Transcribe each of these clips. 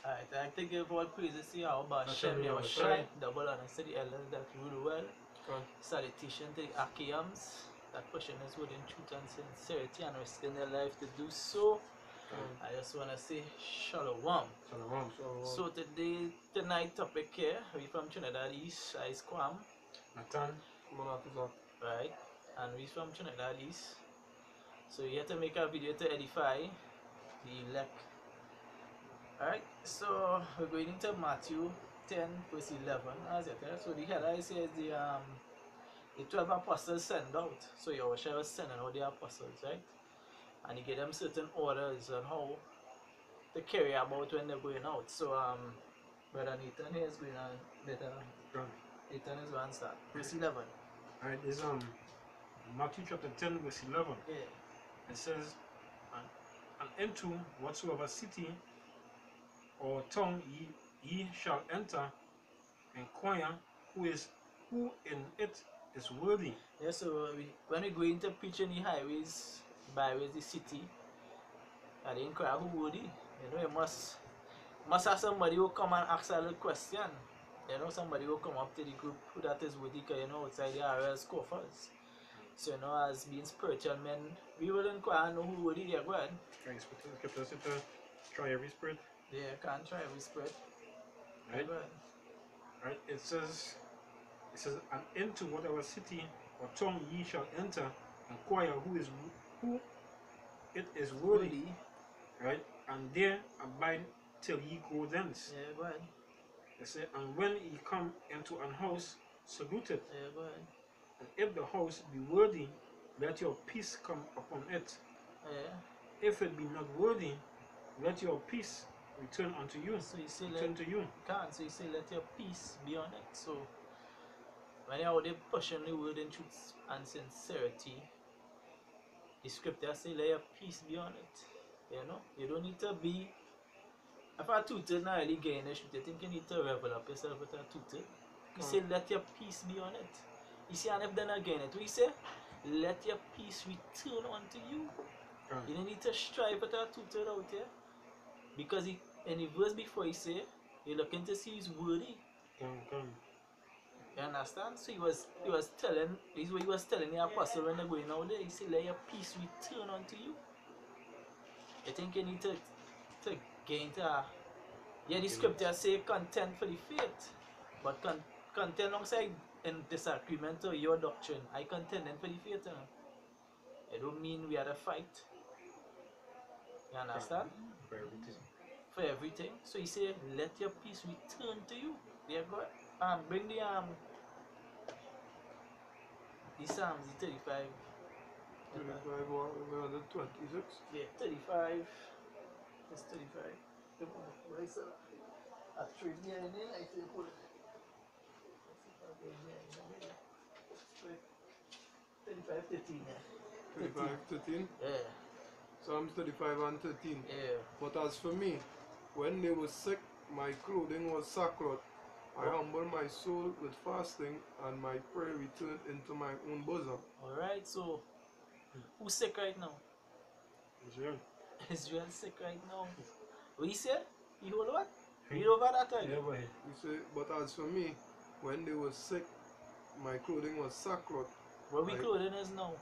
Alright, I think give all praises to Yahweh Hashem Hashem Yahweh Yahushai, double honors to the elders that rule well, God. salutation to the Akiyams that pushing us within truth and sincerity and risking their life to do so. I just want to say Shalom. Shalom. So tonight topic here, we from Trinidad East, I is Kwam, Nathan. right? And we from Trinidad East. So we had to make a video to edify the elect. Alright, so we're going into Matthew 10 verse 11 as it is. So the header says the 12 apostles sent out. So Yahushua was sending out the apostles, right? And he gave them certain orders on how to carry about when they're going out. So Brother Nathan here is going on Nathan is going to start. Verse 11. Alright, this Matthew chapter 10 verse 11. Yeah. It says, and into whatsoever city or town ye shall enter, inquire who in it is worthy. Yeah, so when we go into preaching the highways, byways, the city, and they inquire who worthy. You know, you must have somebody who come and ask a little question. You know, somebody who come up to the group who that is worthy, because you know, outside the RL's coffers. So, you know, as being spiritual men, we will inquire and know who worthy they are going. Try every spirit. Yeah, can't try every spirit. Right? Right? It says, and into whatever city or town ye shall enter, inquire who it is worthy. Right? And there abide till ye go thence. Yeah, go ahead. It says, and when ye come into an house, salute it. Yeah, go ahead. And if the house be worthy, let your peace come upon it. Yeah. If it be not worthy, let your peace return unto you. So you say to you. So you say let your peace be on it. So when you're out there pushing the word in truth and sincerity, the scripture say let your peace be on it. You know? You don't need to be, if a tutor not really getting the truth, you think you need to revel up yourself with a tutor. You say let your peace be on it. You see, and if they're not getting it, we say let your peace return unto you. You don't need to strive with a tutor out here. Because in the verse before he say, you're looking to see who's worthy. You understand? So he was telling, this is what he was telling the apostle when they're going out there. He said, let your peace return unto you. You think you need to gain to yeah, the scripture say contend for the faith. But contend alongside in disagreement to your doctrine. I contending for the faith. It don't mean we had a fight. You understand? For everything. For everything. So he said, let your peace return to you. There go. Bring the Psalms, the 35. 35 or 126? Yeah, 35. It's 35. What is that? A tree behind it, I say put it. 35, 13. 35, 13? Yeah. Psalms 35 and 13. Yeah. But as for me, when they were sick, my clothing was sackcloth. I humbled my soul with fasting, and my prayer returned into my own bosom. Alright, so who's sick right now? Israel. Israel sick right now. What he said? He hold what? Read over that time. Yeah, boy. He said, but as for me, when they were sick, my clothing was sackcloth. What we clothing is now?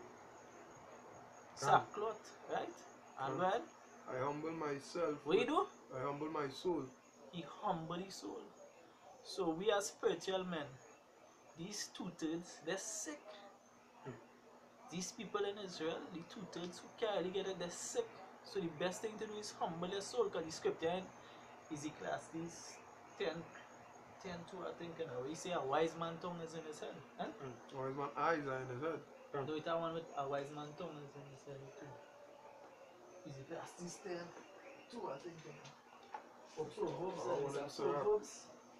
Sackcloth, right? And when? I humble myself. What you do? I humble my soul. He humble his soul. So we are spiritual men. These two-thirds, they're sick. These people in Israel, the two-thirds who can't really get it, they're sick. So the best thing to do is humble your soul, because the scripture in Ecclesiastes 10, 2, I think, we say a wise man's tongue is in his head. Huh? Wise man's eyes are in his head. Do it one with a wise man's tongue is in his head too. Ecclesiastes 10, 2, I think. Or Proverbs, Proverbs.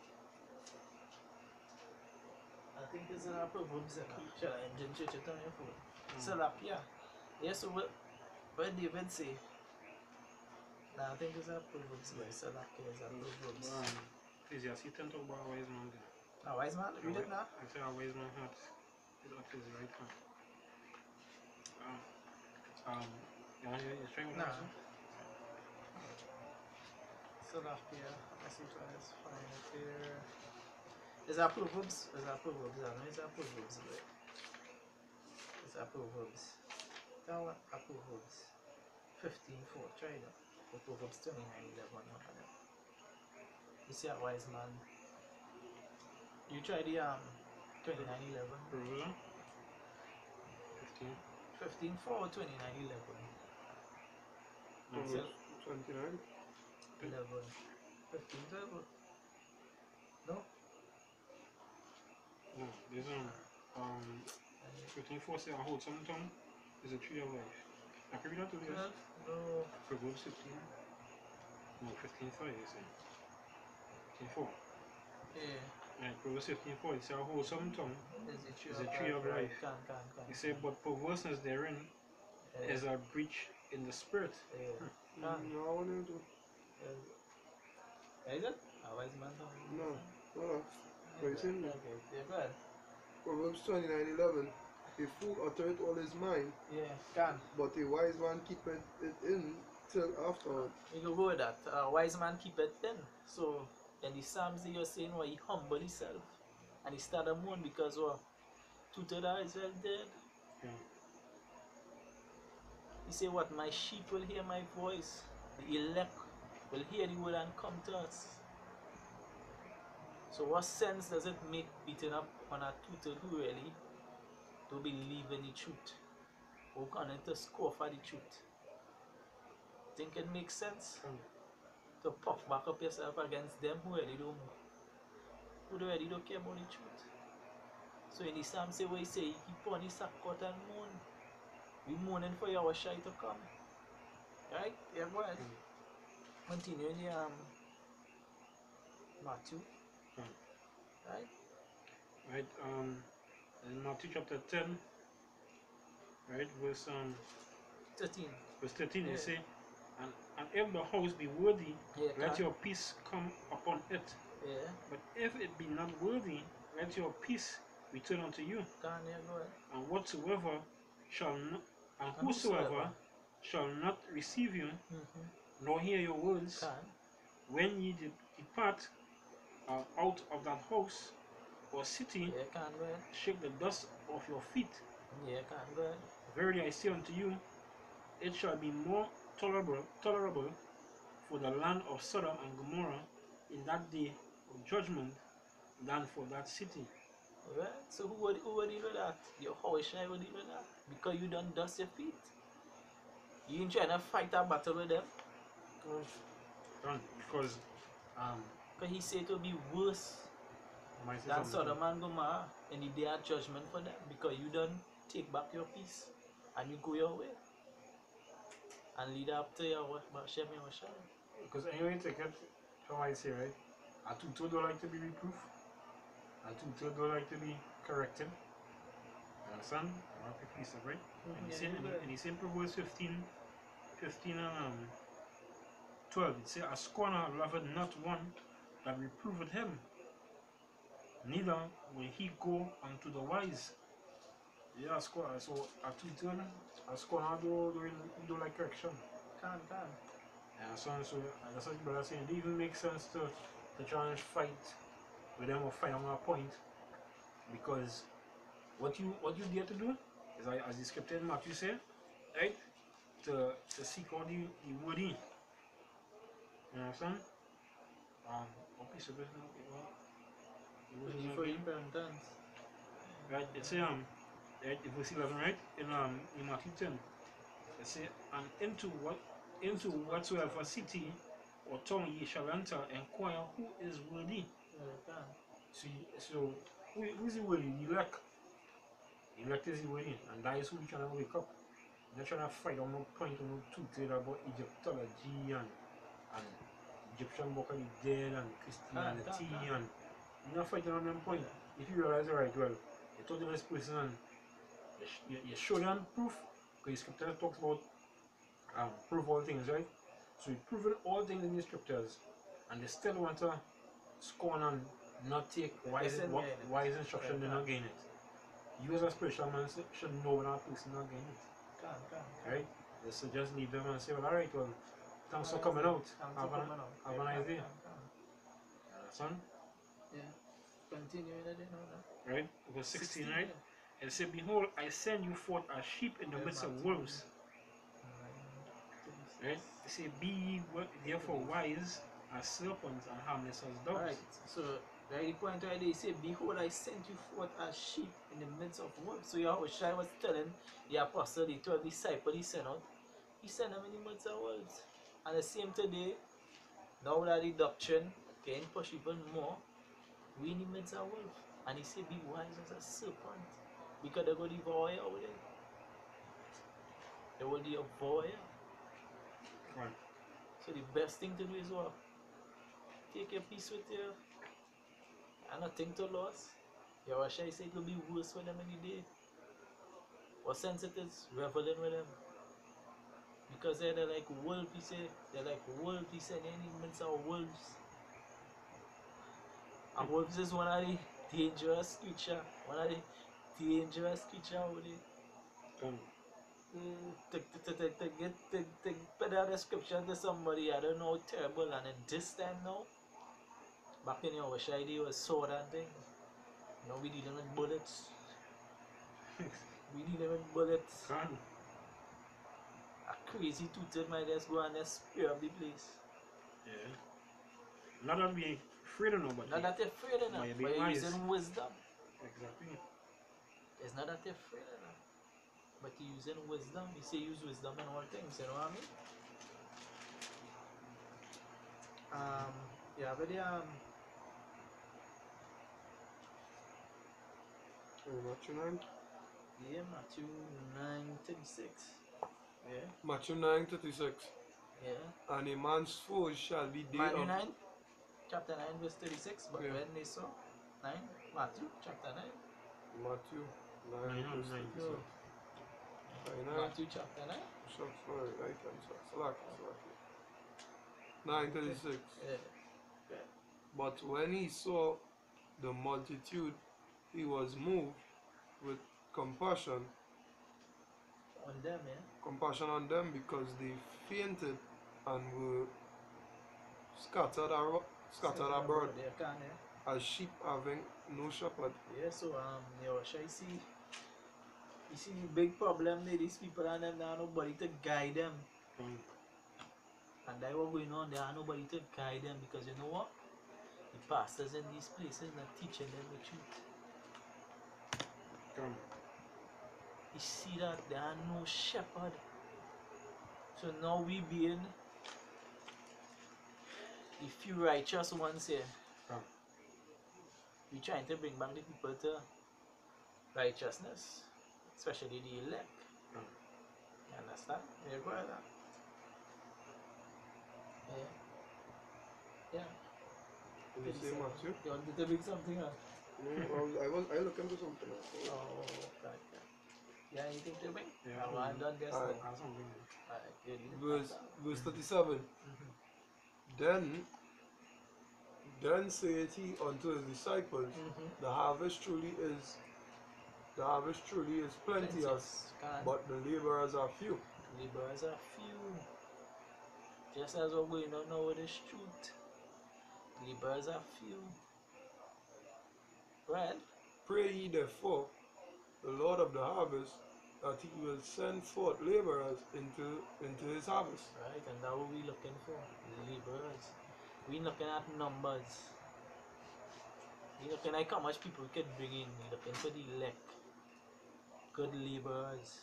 I think it's in our Proverbs. Shall I engine church it on your phone? Salapia. Yes, so what David say? Nah, I think it's a Proverbs, but Salapia is a Proverbs. Ecclesiastes 10 talk about a wise man. A wise man? Read it now. I say a wise man heart is up his right hand. You're trying to Still up here. Let's see if I can find it here. Is that Proverbs? Is that Proverbs? I know it's a Proverbs, but it's a Proverbs. That one, a Proverbs 15:4. Try that. The Proverbs 29:11. You see a wise man. You try the 29:11. Proverbs 15. 15:4 or 29:11. Proverbs 29. 11. 15:11. No? No, there's 15:4 say, "I hold some tongue is a tree of life." I can read that to you. 12? No. Proverbs 15. No, 15:5 you say. 15:4. Yeah. Right, Proverbs 15:4 it says, "A wholesome tongue Is is a tree of life." Can. It says, "But perverseness therein Yeah. is a breach in the spirit." Yeah. No, Can. I want to do. Is it? A wise man tongue? No. No. Very simple. Okay. Yeah, go ahead. Proverbs 29:11. A fool uttereth all his mind, Yeah. Can. but a wise man keepeth it in till afterward. You can go with that. A wise man keep it in. So, in the Psalms, you're saying, well, he humble himself. And he started mourn because, well, two-thirds of Israel dead. Yeah. He say, what? My sheep will hear my voice. The elect will hear the word and come to us. So what sense does it make beating up on a tutor who really don't believe in the truth? Who come to scoff at the truth? Think it makes sense to puff back up yourself against them who really don't care about the truth? So in the Psalm say where he say, keep on the sackcloth and mourn. We mourning for your shy to come. Right? Yeah, go ahead. Continue in the Matthew. Right? Right, in Matthew chapter 10, right, verse 13. 13, Yeah. it say, and if the house be worthy, Yeah, let can. your peace come upon it. Yeah, But if it be not worthy, let your peace return unto you. can, yeah, go ahead. And whatsoever shall not, and And whosoever shall not receive you, nor hear your words, Can. when ye depart out of that house or city, Yeah, can, go ahead. shake the dust off your feet. Yeah, can, go ahead. Verily I say unto you, it shall be more tolerable for the land of Sodom and Gomorrah in that day of judgment than for that city. Alright, so who would deal with that? Your house will deal with that. Because you don't dust your feet. You ain't trying to fight a battle with them. Done. Because Because he said it will be worse my sister than Sodom and Gomorrah in the day of judgment for them. Because you don't take back your peace. And you go your way. And lead up to your Hashem Yahweh. because anyway, take it how I say, right? A tutor don't like to be reproved. A tutor don't like to be corrected. You understand? I want to piece up, right? And he said Proverbs 15 and 12. It says, a scorner loveth not one that reproveth him, neither will he go unto the wise. Yeah, a scorner. So a tutor, a scorner don't like correction. Can. Yeah, so that's what brother saying. It even makes sense to try and fight with them or fight on a point, because what you dare to do is, as the scripture in Matthew say, right, to seek out the word in. You understand? What piece of business? For repentance. Right, it's right, verse 11, right, in Matthew 10. It say, and into whatsoever city or town ye shall enter, inquire who is worthy. So who is the worthy? The elect. The elect is the worthy, and that is who trying to wake up. They're trying to fight on no point on no two about Egyptology and Egyptian book of the dead and Christianity and you're not fighting on them point. If you realize it right, well, you told them this person and you show them proof, because the scripture talks about prove all things, right? So you proven all things in the scriptures, and they still want to scorn and not take wise instruction, they're not gain it. You as a spiritual man should know when a person not gain it. Right? So just leave them and say, well, alright, well, Thanks for coming out. Thanks for Have coming an- out. have a Yeah, nice come, day. come. Son, Yeah. Continuing it, you know. right? Verse 16, right? And say, behold, I send you forth as sheep in the Yeah, midst of Matthew. wolves. Right? It say, be ye therefore wise as serpents and harmless as doves. Alright, so right the point right there, he said, behold, I sent you forth as sheep in the midst of wolves. So Yahushua was telling the apostle, the 12 disciples he sent out, he sent them in the midst of wolves. And the same today, now that the doctrine getting pushed even more, we in the midst of wolves. And he said, be wise as a serpent. Because they're going to devour you over there. They will devour you. Right. So the best thing to do is what? Take your peace with you and nothing to lose. Yahushua said it will be worse for them any day. What sense it is reveling with them? Because they're like wolves, he said. They're like wolves, he said. They're in the midst of wolves. And wolves is one of the dangerous creature. One of the dangerous creature over there. Come. To put that description to somebody, I don't know how terrible, and in this time now, back in your day was sword and thing. Now we dealing with bullets. We dealing with bullets. Come. A crazy toothed might just go and just spear up the place. Yeah. Not that we afraid of nobody. Not that you're afraid of them, But you're but being you're wise. using wisdom. Exactly. It's not that you're afraid of them, but you're using wisdom. You say use wisdom in all things, you know what I mean? Yeah, but Matthew 9. yeah, Matthew 9:36. Yeah, Matthew 9:36. yeah. And a man's foes shall be day Matthew of 9, chapter 9, verse 36. But Yeah. when they saw 9, Matthew chapter 9. Matthew 9 verse 36. Matthew chapter 9. Shucks, sorry, right hand side. Salaki. 9:36. Yeah. But when he saw the multitude, he was moved with compassion On them, yeah. on them because they fainted and were scattered abroad They can, yeah. as sheep having no shepherd. Yeah, so Yahushua, you see the big problem with these people and them, there are nobody to guide them. Come. And that's what going on, there are nobody to guide them because you know what? The pastors in these places are teaching them the truth. Come. You see that there are no shepherd. So now we being the few righteous ones here. Come. We trying to bring back the people to righteousness, especially the elect. Come. You understand? You go with that? Yeah. Yeah. Did you say Matthew? You wanted to bring something up? No, I looking for something else. Oh, okay. Yeah, anything to bring? Yeah, I'm done this Alright. now. Something. Alright, good. Verse 37. Mhm. Then saith he unto his disciples, Mhm. the harvest truly is plenteous, Can. but the laborers are few. Laborers are few. Just as we're going on now with this truth. Laborers are few. Right? Pray ye therefore the Lord of the harvest that he will send forth laborers into his harvest. Right, and that's what we're looking for. Laborers. We're looking at numbers. We're looking at how much people we can bring in. We're looking for the elect. Good laborers.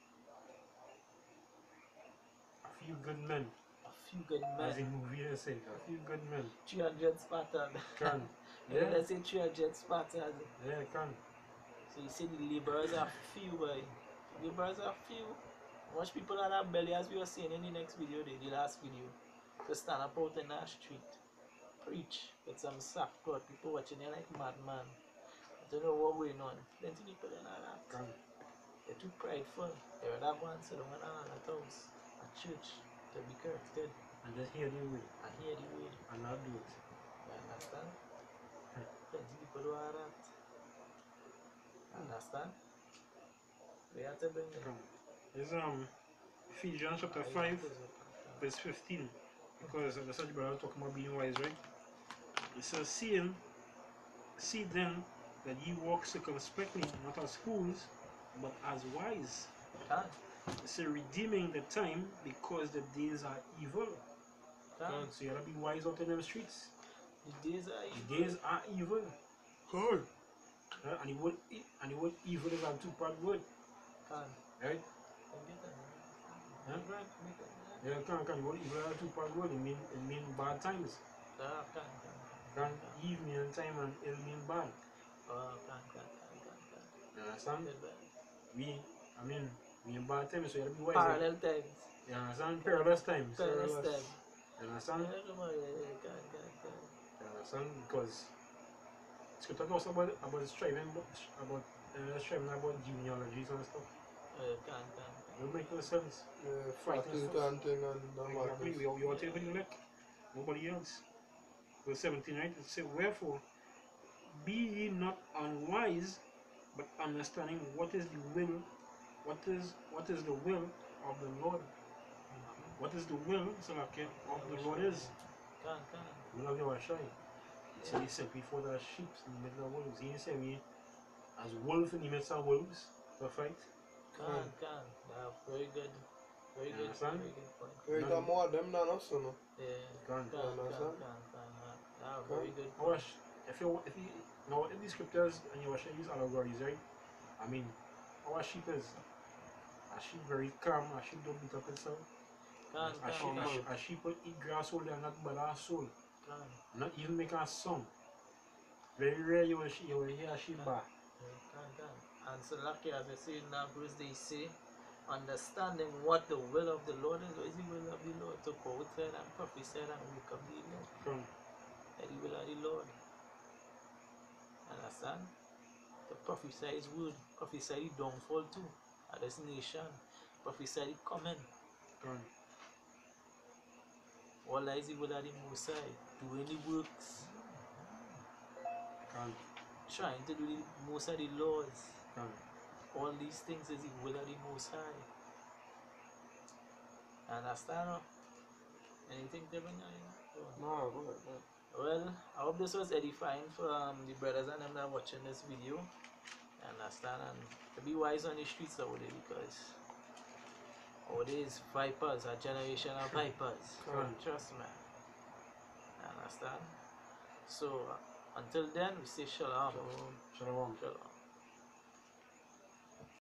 A few good men. A few good As the men. movie they say. A few good men. 300 Spartans. Can. Yeah, Yeah. let's say 300 Spartans. Yeah, can. So you say the laborers are few, boy. Laborers are few. Much people are that belly, as we were saying in the next video, the last video, to stand up out in that street, preach with some sackcloth. People watching you like madman. I don't know what going on. Plenty people in that. Can. They're too prideful. They would have one sit down in a house, a church, to be corrected And just hear the word. and hear the word. And not do it. You understand? Plenty people do all that. Understand? We have to bring them. Come. It's Ephesians chapter 5, verse 15. Because the such brother talking about being wise, right? It says, see then that ye walk circumspectly, not as fools, but as wise. Can. It says, redeeming the time because the days are evil. Can. So you gotta be wise out in them streets. The days are The evil. days are evil. Good. And the word evil is a two-part word. Can. Right? Huh? Yeah, can the word evil is a two-part word. It mean bad times. Can eve mean time and ill mean bad. You understand? We in bad times, so you gotta be wise. Parallel times. You understand? Perilous times. Perilous times. You understand? You understand? Because Scripture talks about striving about genealogies and stuff. It don't make no sense. Yeah, Fighting fatty stuff. and thing and the Exactly. madness. We all take what you like. Nobody else. Verse 17, right? It says, wherefore, be ye not unwise, but understanding what is the will, what is the will of the Lord. What is the will, Salaki, of the Lord is? The will of Yahushai. He said he set before the sheep in the middle of wolves. He didn't say we as wolf in the midst of wolves to fight. Very good. Very You good. understand? Very good point. Hey, No. the more of them than us, you know. Yeah. understand? Very good Our point. if these scriptures and Yahushai use allegories, right? I mean, our sheep is a sheep very calm, a sheep don't beat up itself. A sheep will eat grass all day and not bother a soul. Not even make a song. Very rare you will hear a sheep bar. And so lucky as I say in that verse they say understanding what the will of the Lord is. What is the will of the Lord? To go outside and prophesy and wake up the Lord. From That the will of the Lord. Understand? To prophesy his word. Prophesy the downfall too. Of this nation. Prophesy the coming. All that is the will of the Most High. Doing the works. Trying to do the most of the laws. All these things is the will of the Most High. Understand? Anything different? No, go ahead, man. Well, I hope this was edifying for the brothers and them that are watching this video. Understand? And to be wise on the streets nowadays because nowadays vipers, a generation of vipers. Trust me. Understand? So until then we say shalom. Shalom. Shalom.